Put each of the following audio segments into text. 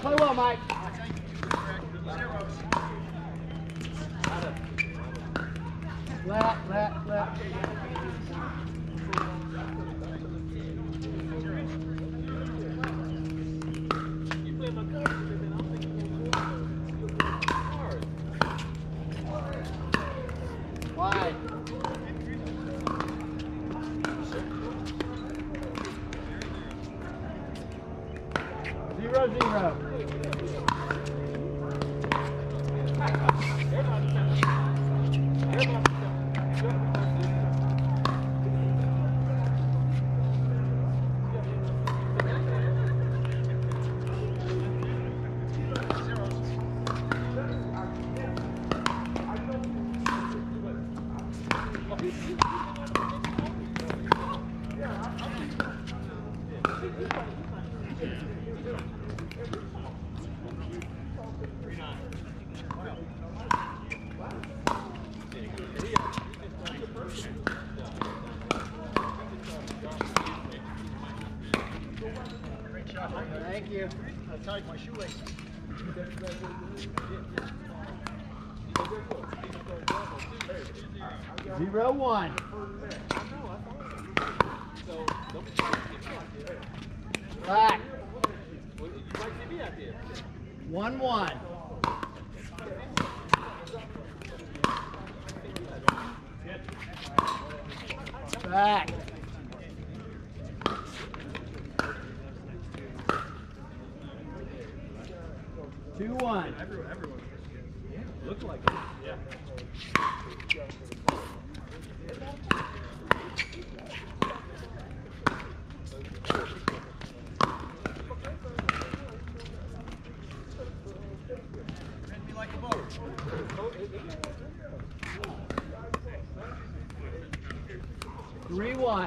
Play well, Mike. Let. 0-0. Thank you. I tied my shoelaces. 0-1. Back. 1-1. Back. 2-1. Everyone. Looked like it. Yeah. Read me like a boat. 3-1.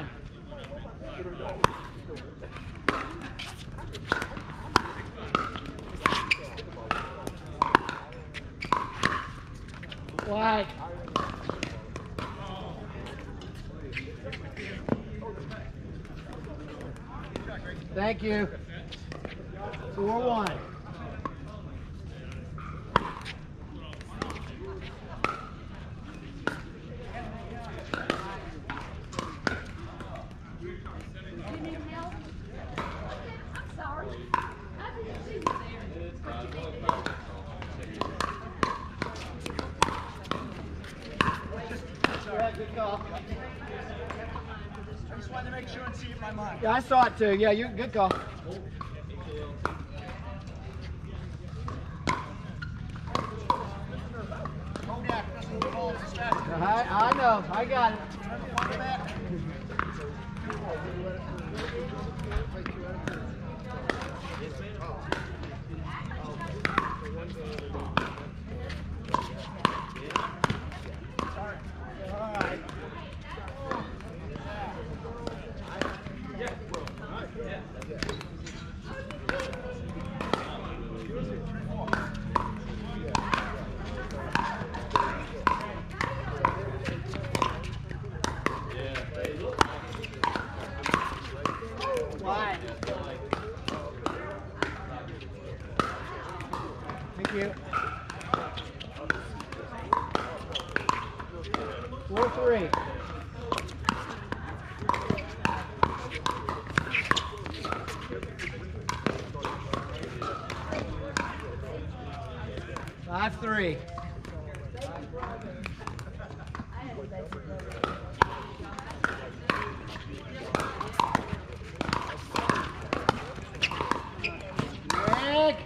Wide. Thank you. 4-1. Good call. I just wanted to make sure and see if my mind. Yeah, I saw it too. Yeah, you good call. I know. I got it. Thank you. 4-3. Five, 3. Nick.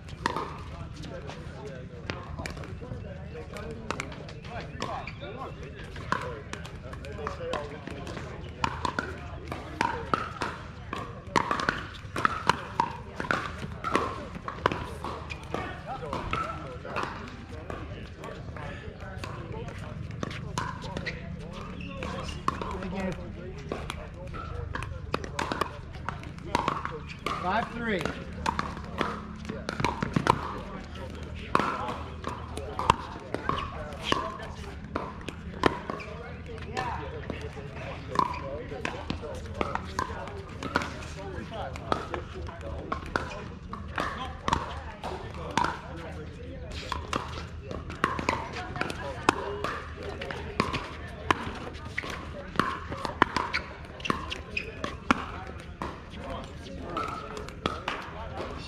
Thank you. 5-3.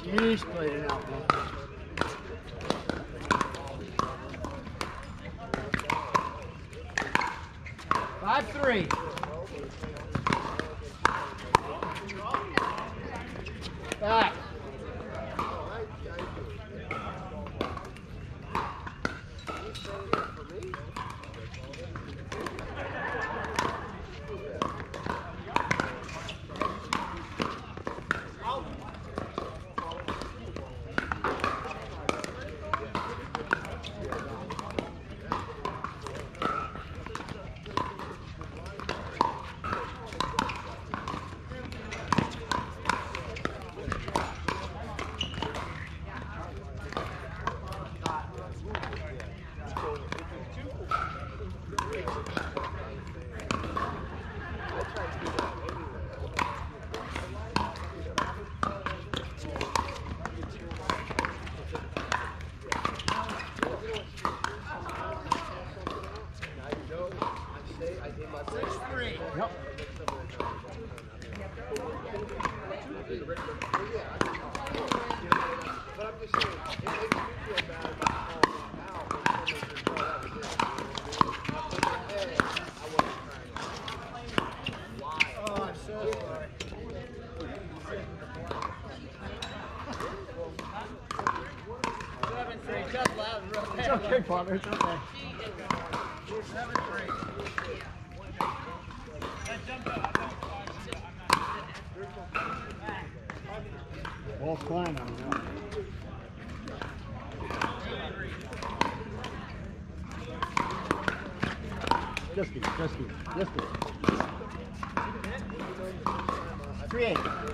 Sheesh, played it out, man. 5-3. Back. Yep. It's okay, partner. It's okay. 7-3. Ball's flying on now. Just keep. 3-8.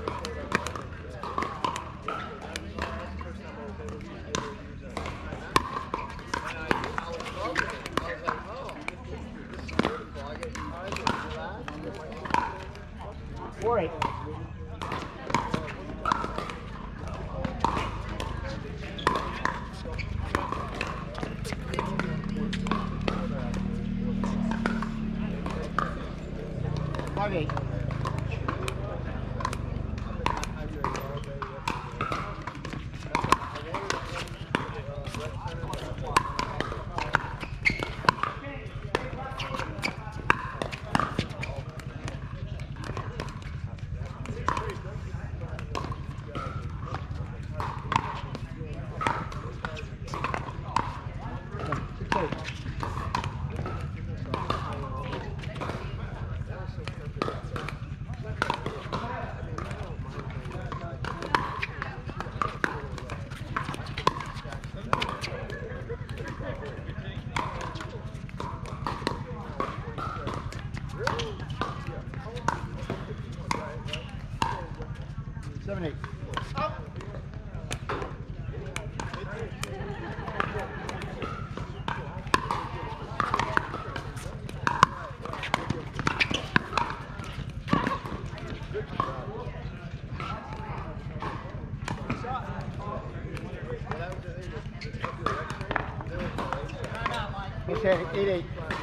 Okay, 8-8.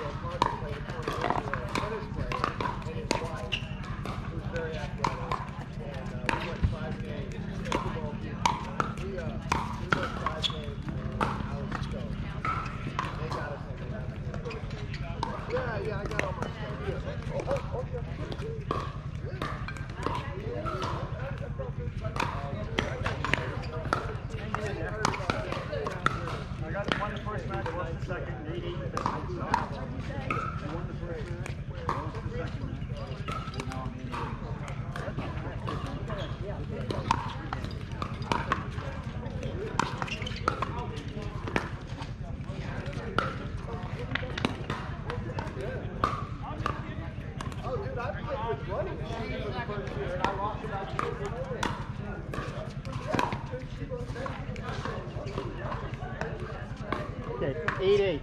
Yeah, I got all my stuff. I got won the first match, lost the second, 8-8. You won the first match, lost the second match. Now I'm in. Oh, dude, I played with running shoes for the first year, and I lost about 2 years ago. Okay, 8-8.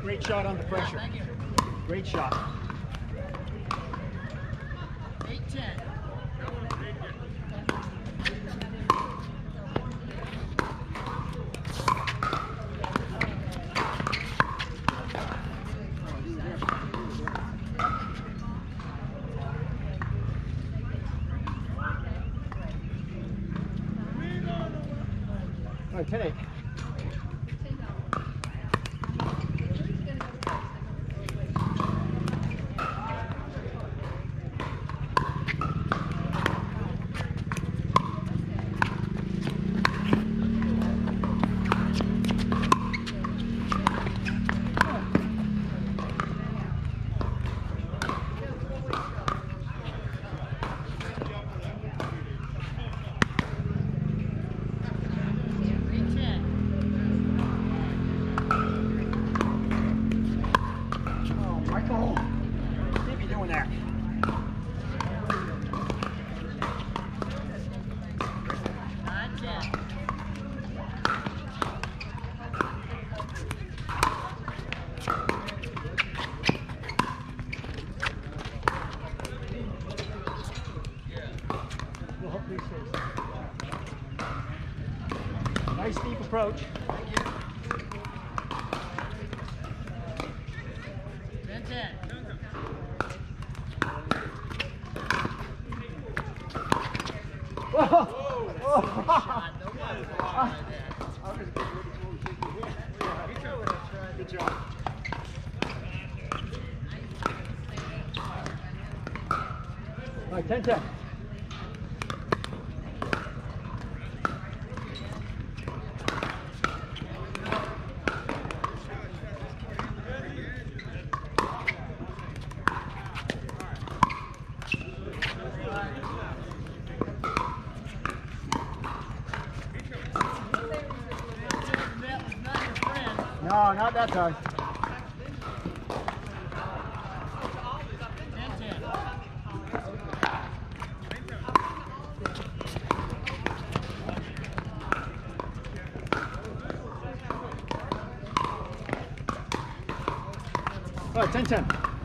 Great shot on the pressure. Great shot. 8-10. All right, 10-8. Michael, can't be doing that. We'll hopefully stay. Nice deep approach. 10-10. Whoa! Good job. All right, 10-10. No, not that time. 10-10. All right, 10-10.